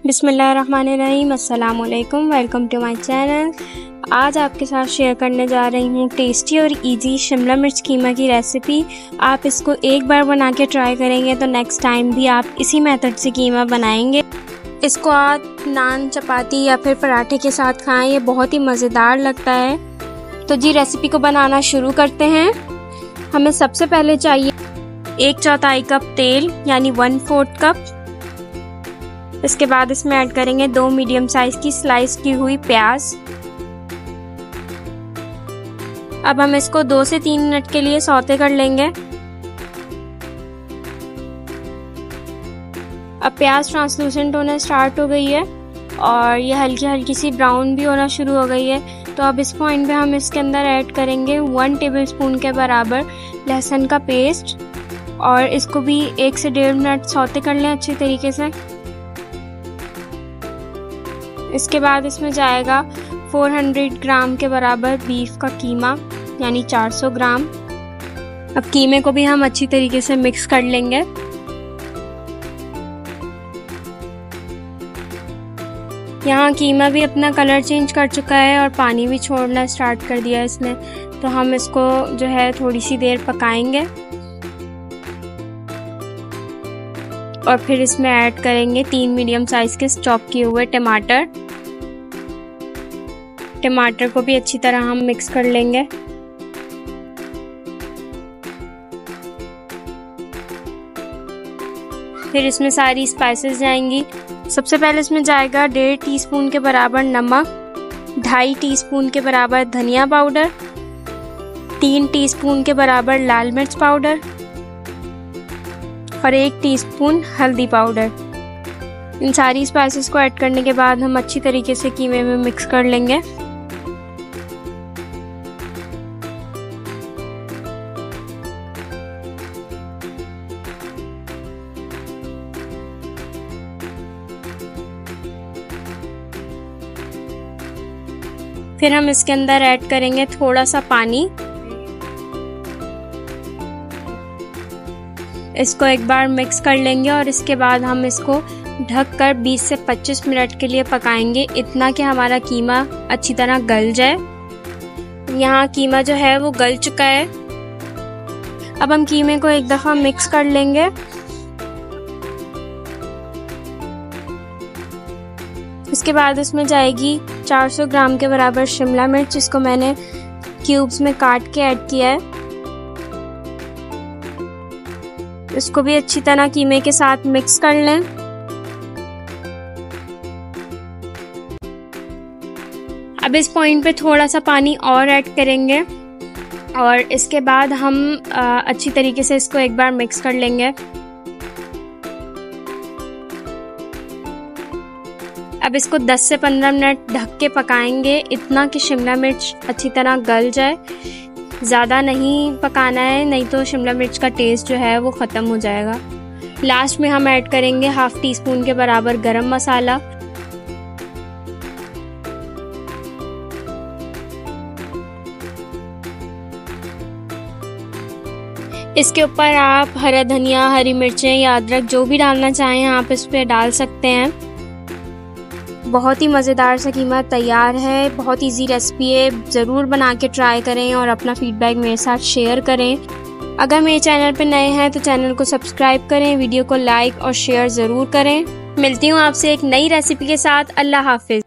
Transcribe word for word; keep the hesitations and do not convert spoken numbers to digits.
बिस्मिल्लाहिर्रहमानिर्रहीम, अस्सलाम वालेकुम, वेलकम टू माय चैनल। आज आपके साथ शेयर करने जा रही हूँ टेस्टी और इजी शिमला मिर्च कीमा की रेसिपी। आप इसको एक बार बना के ट्राई करेंगे तो नेक्स्ट टाइम भी आप इसी मेथड से कीमा बनाएंगे। इसको आप नान, चपाती या फिर पराठे के साथ खाएं, ये बहुत ही मज़ेदार लगता है। तो जी रेसिपी को बनाना शुरू करते हैं। हमें सबसे पहले चाहिए एक चौथाई कप तेल यानी वन फोर्थ कप। इसके बाद इसमें ऐड करेंगे दो मीडियम साइज की स्लाइस की हुई प्याज। अब हम इसको दो से तीन मिनट के लिए सौते कर लेंगे। अब प्याज ट्रांसलूसेंट होना स्टार्ट हो गई है और ये हल्की हल्की सी ब्राउन भी होना शुरू हो गई है। तो अब इस पॉइंट पे हम इसके अंदर ऐड करेंगे वन टेबलस्पून के बराबर लहसुन का पेस्ट और इसको भी एक से डेढ़ मिनट सौते कर लें अच्छी तरीके से। इसके बाद इसमें जाएगा चार सौ ग्राम के बराबर बीफ का कीमा यानी चार सौ ग्राम। अब कीमे को भी हम अच्छी तरीके से मिक्स कर लेंगे। यहाँ कीमा भी अपना कलर चेंज कर चुका है और पानी भी छोड़ना स्टार्ट कर दिया इसने, तो हम इसको जो है थोड़ी सी देर पकाएंगे और फिर इसमें ऐड करेंगे तीन मीडियम साइज के चॉप किए हुए टमाटर। टमाटर को भी अच्छी तरह हम मिक्स कर लेंगे। फिर इसमें सारी स्पाइसेस जाएंगी। सबसे पहले इसमें जाएगा डेढ़ टीस्पून के बराबर नमक, ढाई टीस्पून के बराबर धनिया पाउडर, तीन टीस्पून के बराबर लाल मिर्च पाउडर और एक टीस्पून हल्दी पाउडर। इन सारी स्पाइसेस को ऐड करने के बाद हम अच्छी तरीके से कीमे में मिक्स कर लेंगे। फिर हम इसके अंदर ऐड करेंगे थोड़ा सा पानी। इसको एक बार मिक्स कर लेंगे और इसके बाद हम इसको ढककर बीस से पच्चीस मिनट के लिए पकाएंगे, इतना कि हमारा कीमा अच्छी तरह गल जाए। यहाँ कीमा जो है वो गल चुका है। अब हम कीमे को एक दफ़ा मिक्स कर लेंगे। इसके बाद इसमें जाएगी चार सौ ग्राम के बराबर शिमला मिर्च, इसको मैंने क्यूब्स में काट के ऐड किया है। इसको भी अच्छी तरह कीमे के साथ मिक्स कर लें। अब इस पॉइंट पे थोड़ा सा पानी और ऐड करेंगे और इसके बाद हम आ, अच्छी तरीके से इसको एक बार मिक्स कर लेंगे। अब इसको दस से पंद्रह मिनट ढक के पकाएंगे, इतना कि शिमला मिर्च अच्छी तरह गल जाए। ज़्यादा नहीं पकाना है, नहीं तो शिमला मिर्च का टेस्ट जो है वो ख़त्म हो जाएगा। लास्ट में हम ऐड करेंगे हाफ टी स्पून के बराबर गरम मसाला। इसके ऊपर आप हरा धनिया, हरी मिर्चें या अदरक जो भी डालना चाहें आप इस पे डाल सकते हैं। बहुत ही मज़ेदार सा कीमा तैयार है। बहुत इजी रेसिपी है, ज़रूर बना के ट्राई करें और अपना फीडबैक मेरे साथ शेयर करें। अगर मेरे चैनल पर नए हैं तो चैनल को सब्सक्राइब करें, वीडियो को लाइक और शेयर ज़रूर करें। मिलती हूँ आपसे एक नई रेसिपी के साथ। अल्लाह हाफिज़।